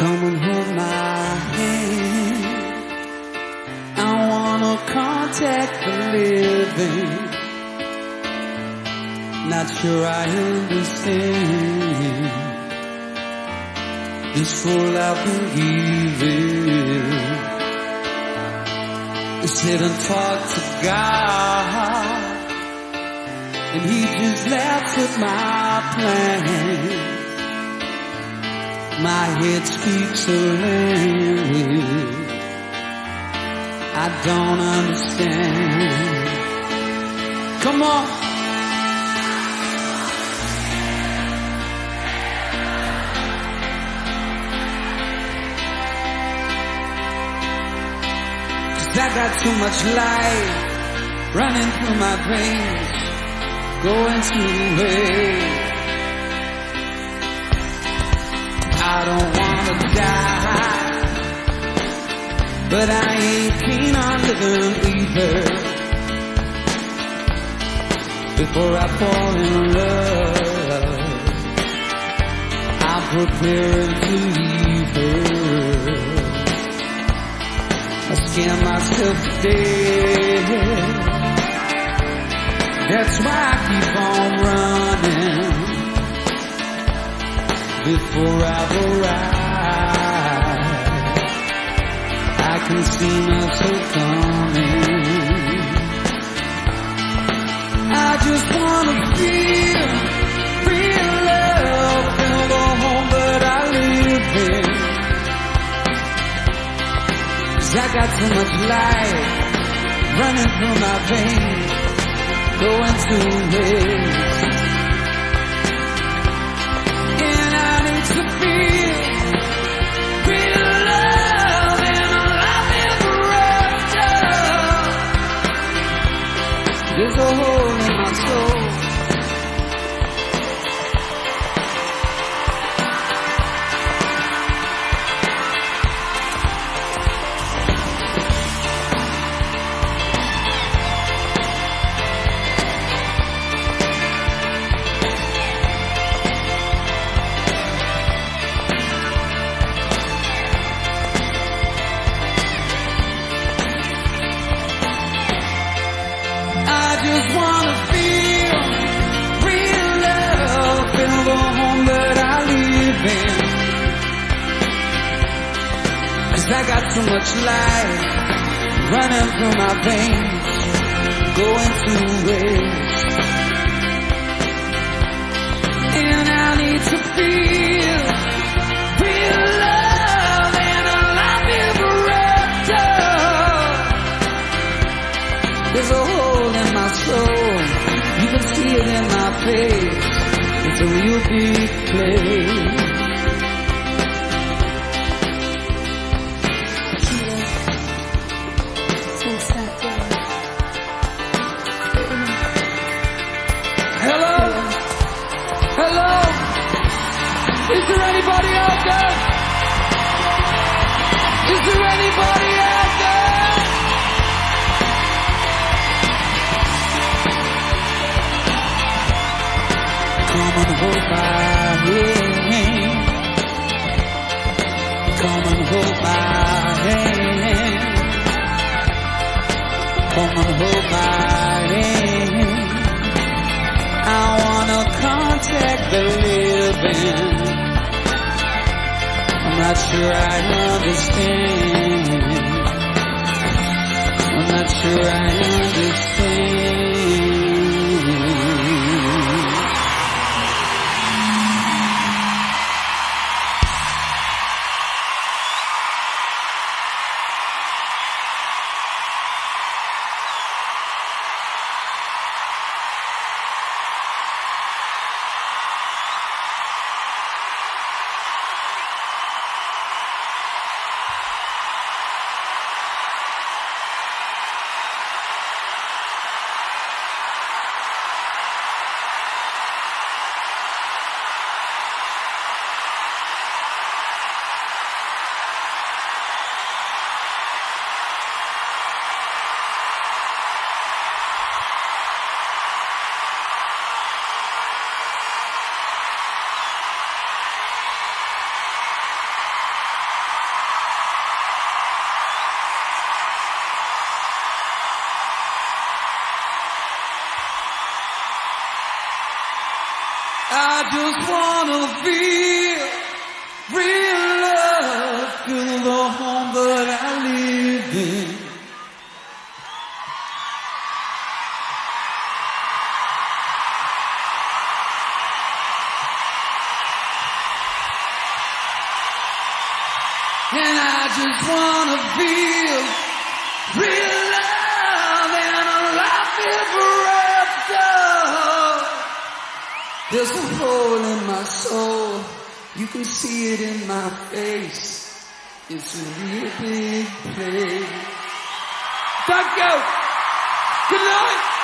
Come and hold my hand. I wanna contact the living. Not sure I understand this role I've been given. Sit and talk to God, and He just laughs at my plan. My head speaks a language I don't understand. Come on. I got too much life running through my veins, going through waves. I don't wanna die, but I ain't keen on living either. Before I fall in love, I'm preparing to leave her. I scare myself to death. That's why I keep on running before I've arrived. I can see myself coming. I just wanna feel real love, feel the home that I live in. I got too much life running through my veins, going through waves. And I need to feel real love and a life ever after. There's a hole in my soul. I got too much life running through my veins, going through waves. And I need to feel real love and a life ever after. There's a hole in my soul, you can see it in my face. It's a real big place. Hello? Is there anybody out there? Is there anybody out there? Come and hold my hand. Come and hold my hand. Come and hold my hand. I wanna contact the living. I'm not sure I understand. I'm not sure I understand. just wanna feel real love, feel the home that I live in. And I just wanna feel real love and a life ever after. There's a hole in my soul, you can see it in my face. It's a real big place. Thank you. Good night.